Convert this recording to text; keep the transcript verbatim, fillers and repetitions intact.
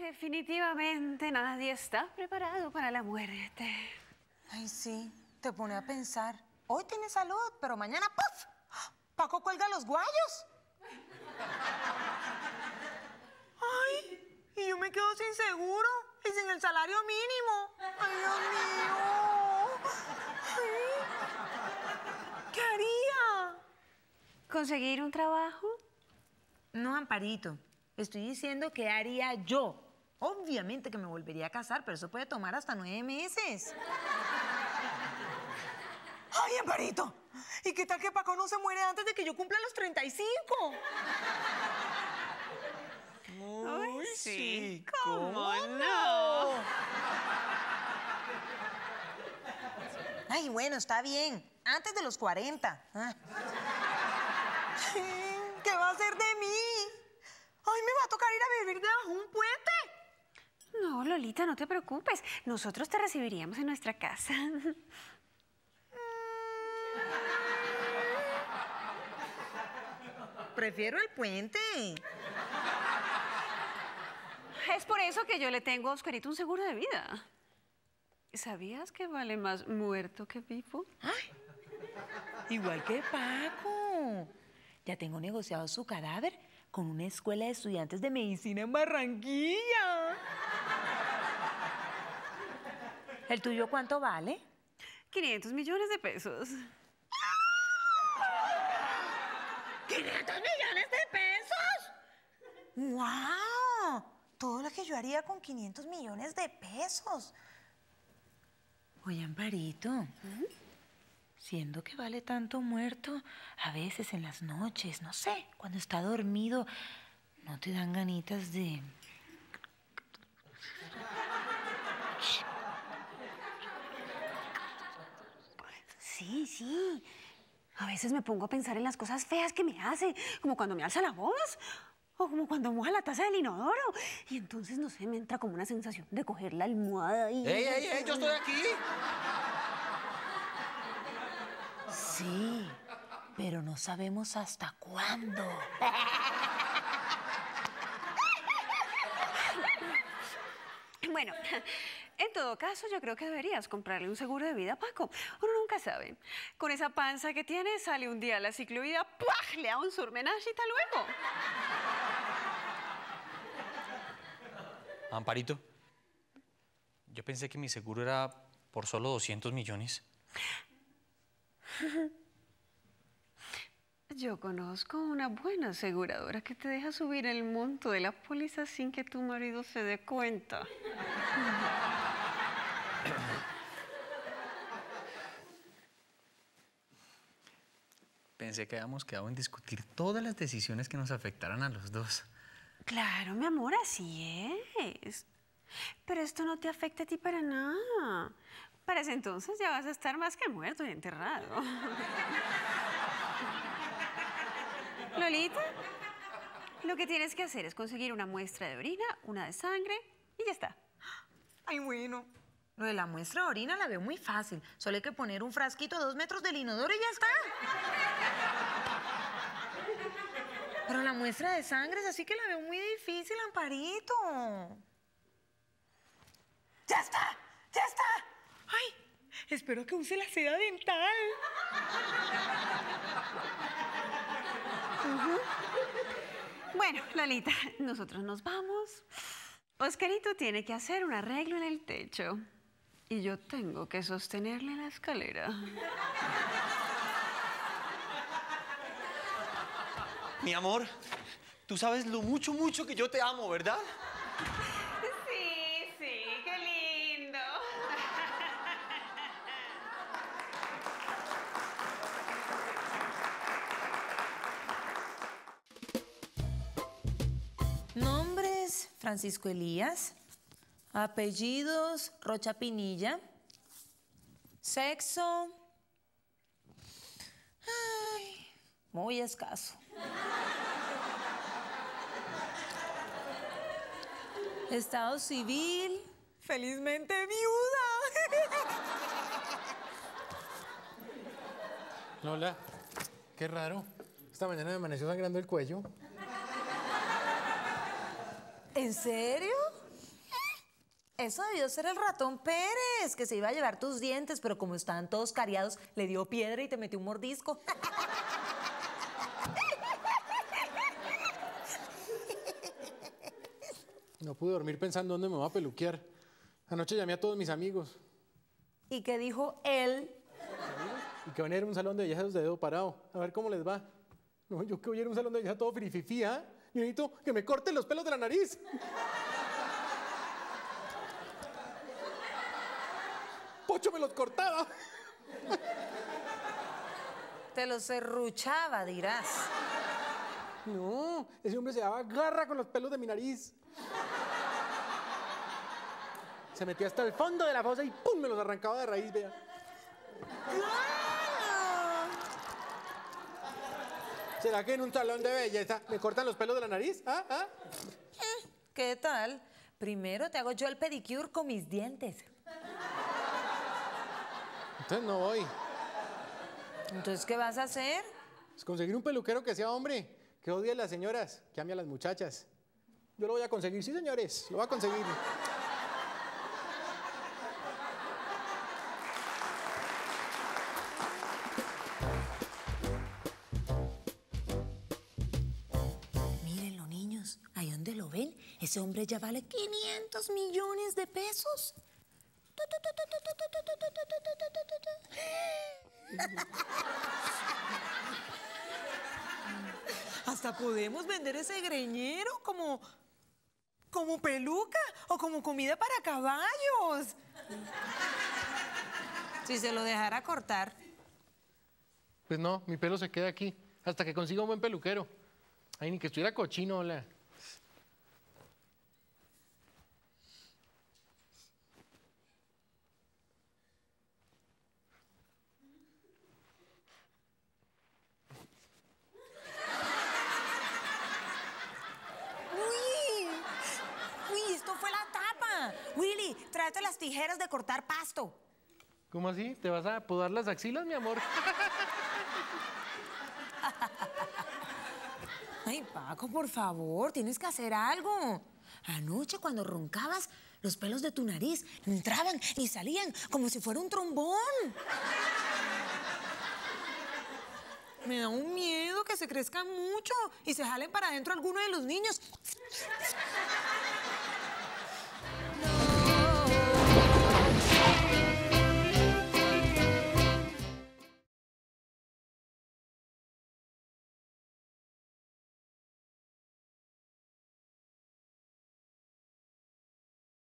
Definitivamente nadie está preparado para la muerte. Ay, sí, te pone a pensar. Hoy tienes salud, pero mañana ¡puf! Paco cuelga los guayos. Ay, y yo me quedo sin seguro y sin el salario mínimo. Ay, Dios mío. Ay, ¿qué haría? ¿Conseguir un trabajo? No, Amparito. Estoy diciendo que haría yo. Obviamente que me volvería a casar, pero eso puede tomar hasta nueve meses. ¡Ay, Amparito! ¿Y qué tal que Paco no se muere antes de que yo cumpla los treinta y cinco? Uy, sí. ¿Cómo, ¿Cómo no? Ay, bueno, está bien. Antes de los cuarenta. Ah. ¿Qué va a hacer de mí? Ay, me va a tocar ir a vivir debajo de un puente. No, Lolita, no te preocupes. Nosotros te recibiríamos en nuestra casa. Prefiero el puente. Es por eso que yo le tengo a Oscarito un seguro de vida. ¿Sabías que vale más muerto que vivo? Ay, igual que Paco. Ya tengo negociado su cadáver con una escuela de estudiantes de medicina en Barranquilla. ¿El tuyo cuánto vale? quinientos millones de pesos. ¿quinientos millones de pesos? ¡Wow! Todo lo que yo haría con quinientos millones de pesos. Oye, Amparito, ¿Mm? siendo que vale tanto muerto, a veces en las noches, no sé, cuando está dormido, ¿no te dan ganitas de...? Sí, sí. A veces me pongo a pensar en las cosas feas que me hace, como cuando me alza la voz, o como cuando moja la taza del inodoro. Y entonces, no sé, me entra como una sensación de coger la almohada y... ¡Ey, ey, ey! ¡Yo estoy aquí! Sí, pero no sabemos hasta cuándo. Bueno, en todo caso, yo creo que deberías comprarle un seguro de vida a Paco. Uno nunca sabe. Con esa panza que tiene, sale un día a la ciclovida, ¡puaj! Le da un surmenage y hasta luego. Amparito, yo pensé que mi seguro era por solo doscientos millones. Yo conozco una buena aseguradora que te deja subir el monto de la póliza sin que tu marido se dé cuenta. Pensé que habíamos quedado en discutir todas las decisiones que nos afectaran a los dos. Claro, mi amor, así es. Pero esto no te afecta a ti para nada. Para ese entonces ya vas a estar más que muerto y enterrado. Lolita, lo que tienes que hacer es conseguir una muestra de orina, una de sangre y ya está. Ay, bueno. Lo de la muestra de orina la veo muy fácil. Solo hay que poner un frasquito a dos metros del inodoro y ya está. Pero la muestra de sangre es así que la veo muy difícil, Amparito. ¡Ya está! ¡Ya está! ¡Ay! Espero que use la seda dental. Uh-huh. Bueno, Lolita, nosotros nos vamos. Oscarito tiene que hacer un arreglo en el techo. Y yo tengo que sostenerle la escalera. Mi amor, tú sabes lo mucho, mucho que yo te amo, ¿verdad? Sí, sí, qué lindo. Nombres: Francisco Elías. Apellidos: Rocha Pinilla. Sexo: ay, muy escaso. Estado civil: felizmente viuda. Lola, qué raro. Esta mañana me amaneció sangrando el cuello. ¿En serio? Eso debió ser el ratón Pérez, que se iba a llevar tus dientes, pero como estaban todos cariados, le dio piedra y te metió un mordisco. No pude dormir pensando dónde me voy a peluquear. Anoche llamé a todos mis amigos. ¿Y qué dijo él? Y que van a ir a un salón de belleza de dedo parado. A ver cómo les va. No, yo que voy a ir a un salón de belleza todo firififí, ¿ah? Yo necesito que me corten los pelos de la nariz. Pocho me los cortaba. Te los serruchaba, dirás. No, ese hombre se daba garra con los pelos de mi nariz. Se metía hasta el fondo de la fosa y ¡pum! Me los arrancaba de raíz, vea. ¿Será que en un salón de belleza me cortan los pelos de la nariz? ¿Ah? ¿Ah? ¿Qué tal? Primero te hago yo el pedicure con mis dientes. Entonces no voy. ¿Entonces qué vas a hacer? Pues conseguir un peluquero que sea hombre, que odie a las señoras, que ame a las muchachas. Yo lo voy a conseguir, sí, señores, lo voy a conseguir. Mírenlo, niños. Ahí donde lo ven, ese hombre ya vale quinientos millones de pesos. Hasta podemos vender ese greñero como, como peluca o como comida para caballos. Si se lo dejara cortar. Pues no, mi pelo se queda aquí, hasta que consiga un buen peluquero. Ay, ni que estuviera cochino, hola. Willy, tráete las tijeras de cortar pasto. ¿Cómo así? ¿Te vas a podar las axilas, mi amor? Ay, Paco, por favor, tienes que hacer algo. Anoche, cuando roncabas, los pelos de tu nariz entraban y salían como si fuera un trombón. Me da un miedo que se crezcan mucho y se jalen para adentro alguno de los niños.